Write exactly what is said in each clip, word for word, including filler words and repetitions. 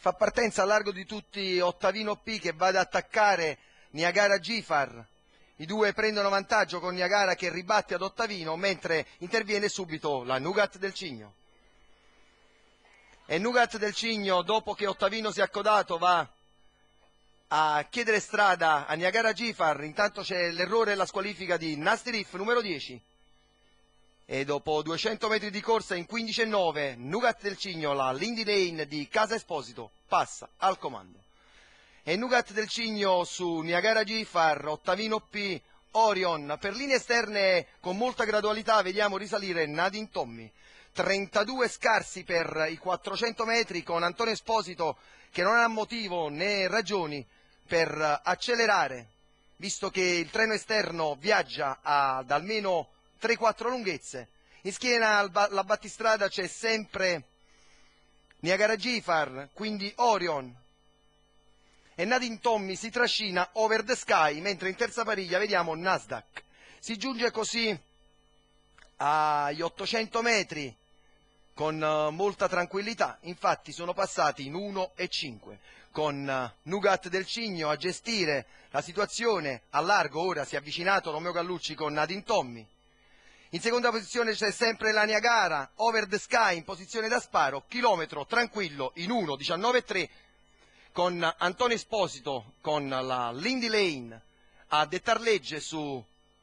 fa partenza a largo di tutti Ottavino P che va ad attaccare Niagara Gifar. I due prendono vantaggio con Niagara che ribatte ad Ottavino, mentre interviene subito la Nougat del Cigno. E Nougat del Cigno, dopo che Ottavino si è accodato, va a chiedere strada a Niagara Gifar. Intanto c'è l'errore e la squalifica di Nasty Riff, numero dieci. E dopo duecento metri di corsa in quindici e nove, Nougat del Cigno, la Lindy Lane di Casa Esposito, passa al comando. E Nougat del Cigno su Niagara Gifar, Ottavino P, Orion. Per linee esterne con molta gradualità vediamo risalire Nadine Tommy. trentadue scarsi per i quattrocento metri, con Antonio Esposito che non ha motivo né ragioni per accelerare, visto che il treno esterno viaggia ad almeno tre quattro lunghezze. In schiena alla battistrada c'è sempre Niagara Gifar, quindi Orion. E Nadine Tommy si trascina Over the Sky, mentre in terza pariglia vediamo Nasdaq. Si giunge così agli ottocento metri con uh, molta tranquillità. Infatti sono passati in uno e cinque, con uh, Nougat del Cigno a gestire la situazione a largo. Ora si è avvicinato Romeo Gallucci con Nadine Tommy. In seconda posizione c'è sempre la Niagara, Over the Sky in posizione da sparo, chilometro tranquillo in uno diciannove tre, con Antonio Esposito con la Lindy Lane a dettar legge su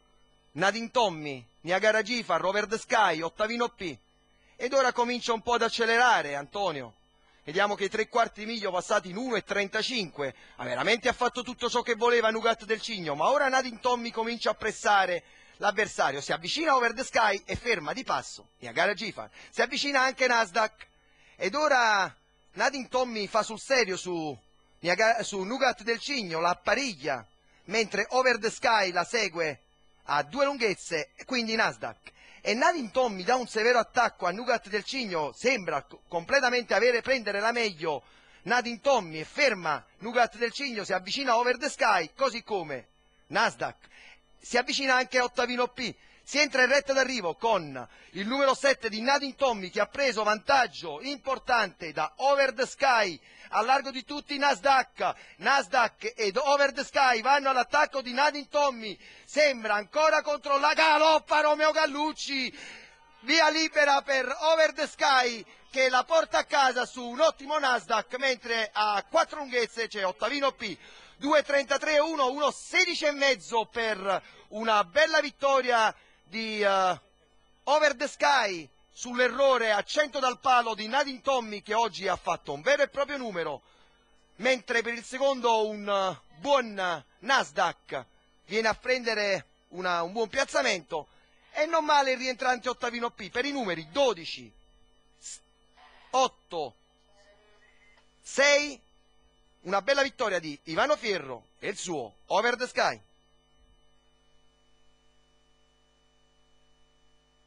Nadine Tommy, Niagara Gifar, Over the Sky, Ottavino P. Ed ora comincia un po' ad accelerare Antonio. Vediamo che i tre quarti di miglio passati in uno e trentacinque. Ha veramente ha fatto tutto ciò che voleva Nougat del Cigno, ma ora Nadine Tommy comincia a pressare l'avversario. Si avvicina Over the Sky e ferma di passo Niagara Gifar. Si avvicina anche Nasdaq. Ed ora Nadine Tommy fa sul serio su, Niagara, su Nougat del Cigno, la appariglia, mentre Over the Sky la segue a due lunghezze, quindi Nasdaq. E Nadine Tommy dà un severo attacco a Nougat del Cigno, sembra completamente avere prendere la meglio Nadine Tommy e ferma Nougat del Cigno, si avvicina a Over the Sky, così come Nasdaq. Si avvicina anche a Ottavino P. Si entra in retta d'arrivo con il numero sette di Nadine Tommy che ha preso vantaggio importante da Over the Sky. A largo di tutti Nasdaq. Nasdaq ed Over the Sky vanno all'attacco di Nadine Tommy. Sembra ancora contro la galoppa Romeo Gallucci. Via libera per Over the Sky che la porta a casa su un ottimo Nasdaq, mentre a quattro lunghezze c'è Ottavino P. due trentatré uno, uno sedici e mezzo per una bella vittoria di uh, Over the Sky sull'errore a cento dal palo di Nadine Tommy, che oggi ha fatto un vero e proprio numero, mentre per il secondo un uh, buon Nasdaq viene a prendere una, un buon piazzamento. E non male il rientrante Ottavino P per i numeri dodici, otto, sei. Una bella vittoria di Ivano Fierro e il suo Over the Sky.